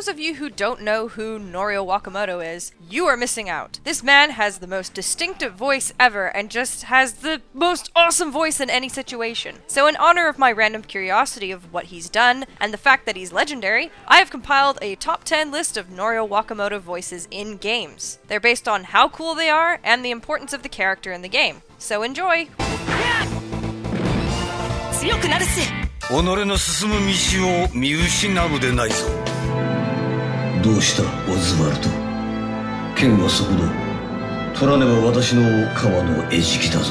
those of you who don't know who Norio Wakamoto is, you are missing out. This man has the most distinctive voice ever and just has the most awesome voice in any situation. So in honor of my random curiosity of what he's done and the fact that he's legendary, I have compiled a top 10 list of Norio Wakamoto voices in games. They're based on how cool they are and the importance of the character in the game. So enjoy! 強くなるし。己の進む道を見失うでないぞ。どうしたオズワルド。剣はそこだ。取らねば私の皮の餌食だぞ。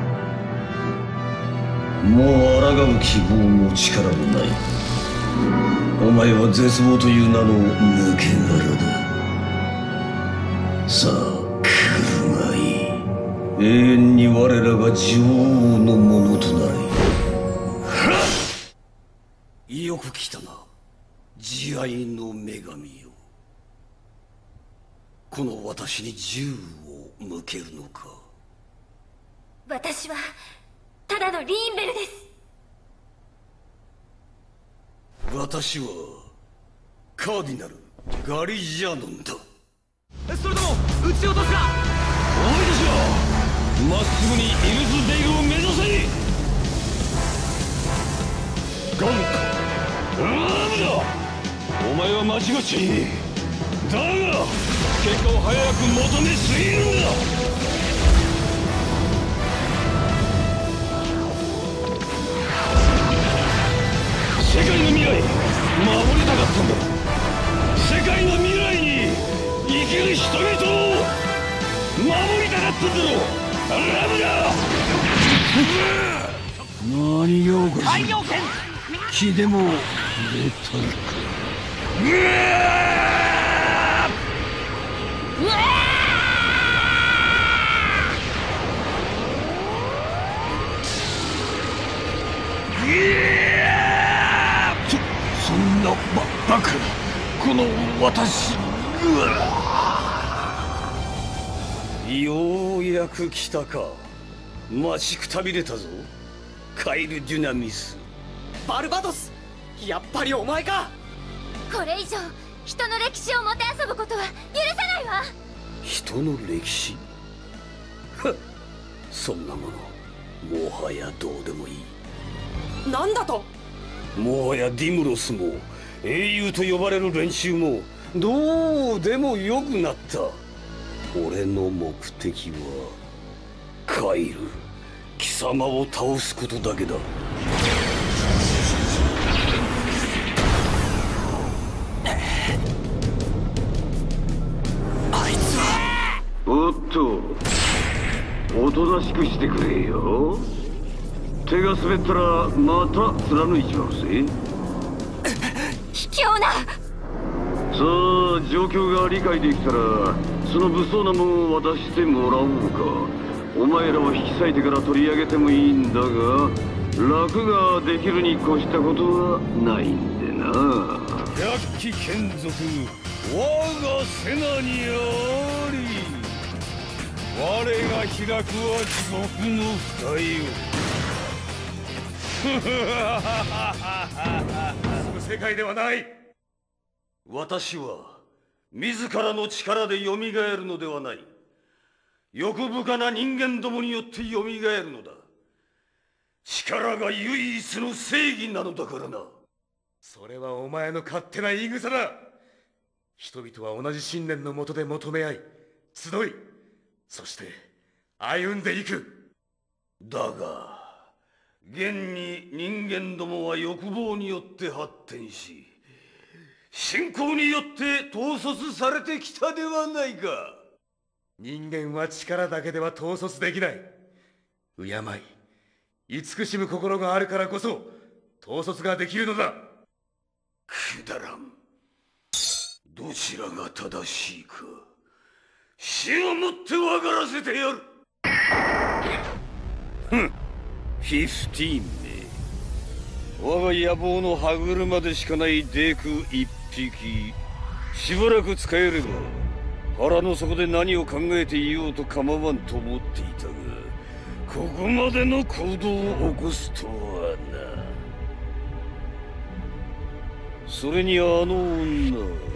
もう抗う希望も力もない。お前は絶望という名の抜け殻だ。さあ来るがいい。永遠に我らが女王のものとなれ。よく来たな、慈愛の女神よ。この私に銃を向けるのか。 私はただのリーンベルです。 私はカーディナル・ガリジャノンだ。 それとも撃ち落とすか。 お前たちはまっすぐにイルズデイルを目指せ。ガンかラムだ。お前は間違っていい。だが結果を早く求めすぎるんだ。世界の未来守りたかったんだ。世界の未来に生きる人々を守りたかったんだろう。ラムだ。何用か太陽剣気でも入れたのか。そんなバカなこの私。ようやく来たか。待ちくたびれたぞカイル・デュナミス。 バルバトス、やっぱりお前か。 これ以上人の歴史をもてあそぶことは許さないわ。 人の歴史はっ、そんなものもはやどうでもいい。 なんだと。 もはやディムロスも英雄と呼ばれる連中もどうでもよくなった。俺の目的はカイル貴様を倒すことだけだ。おっと、おとなしくしてくれよ。手が滑ったらまた貫いちまうぜ。 卑怯な。 さあ状況が理解できたらその物騒なもんを渡してもらおうか。お前らを引き裂いてから取り上げてもいいんだが楽ができるに越したことはないんでな。百鬼剣族我がセナにあり。我が開くは地獄の蓋よ。 その世界ではない。 私は自らの力で蘇るのではない。欲深な人間どもによって蘇るのだ。力が唯一の正義なのだからな。 それはお前の勝手な言い草だ。人々は同じ信念のもとで求め合い集い、そして歩んでいく。 だが現に人間どもは欲望によって発展し信仰によって統率されてきたではないか。 人間は力だけでは統率できない。敬い慈しむ心があるからこそ統率ができるのだ。 くだらん。どちらが正しいか死をもって分からせてやる。ふん、15名。我が野望の歯車でしかないデク一匹。しばらく使えれば腹の底で何を考えていようと構わんと思っていたが、ここまでの行動を起こすとはな。 それにあの女、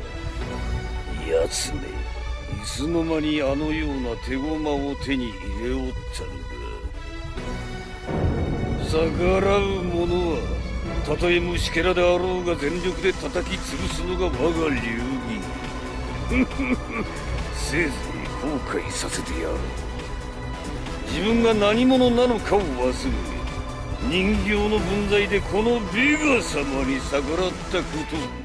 奴め、いつの間にあのような手駒を手に入れおったのだ。逆らう者はたとえ虫けらであろうが全力で叩き潰すのが我が流儀。せいぜい後悔させてやる。自分が何者なのかを忘れ、人形の分際でこのビガ様に逆らったこと